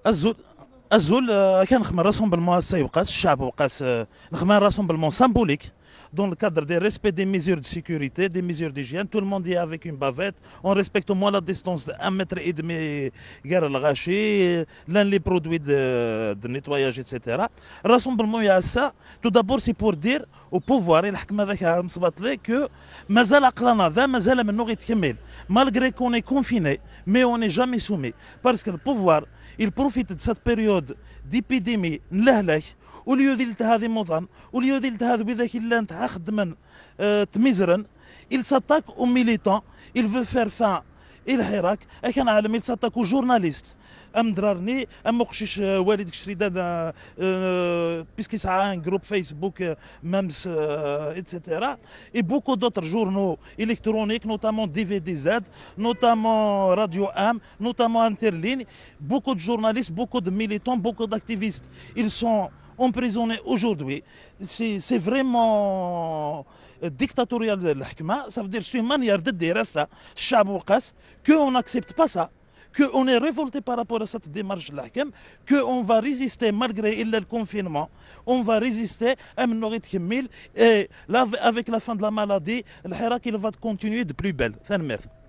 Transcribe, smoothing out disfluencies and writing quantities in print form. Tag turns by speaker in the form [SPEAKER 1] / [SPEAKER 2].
[SPEAKER 1] الزول كان نخمم راسومبلمون هسه يبقاس الشعب وقاس نخمم راسومبلمون symbolique dans le cadre des respect des mesures de sécurité, des mesures d'hygiène. Tout le monde y est avec une bavette. On respecte au moins la distance de 1,5 m gare le gâchis, l'un les produits de nettoyage, etc. Rassemblement, il y a ça. Tout d'abord, c'est pour dire au pouvoir, que mazal aqlana dha, mazal منو غيتكمل. Malgré qu'on est confiné, mais on n'est jamais soumis. Parce que le pouvoir, il profite de cette période d'épidémie, وليو ذلت هذه مضان وليو ذلت هذا بذاك اللي نتاع خدما تمزرن il s'attaque aux militants il veut faire fin الحراك كان عالم il s'attaque aux journalistes ام درارني ام مقشش والدك شريدان بيسكي ساعه ان جروب فيسبوك مامس etc. et beaucoup d'autres journaux électroniques notamment DVDZ notamment Radio Am notamment Interligne beaucoup de journalistes beaucoup de militants beaucoup d'activistes ils sont emprisonnés aujourd'hui. C'est vraiment dictatorial de l'Hakma. Ça veut dire c'est une manière de dire à ça, qu'on n'accepte pas ça, qu'on est révolté par rapport à cette démarche de l'Hakam, qu'on va résister malgré le confinement, on va résister à et là, avec la fin de la maladie, le Hirak il va continuer de plus belle.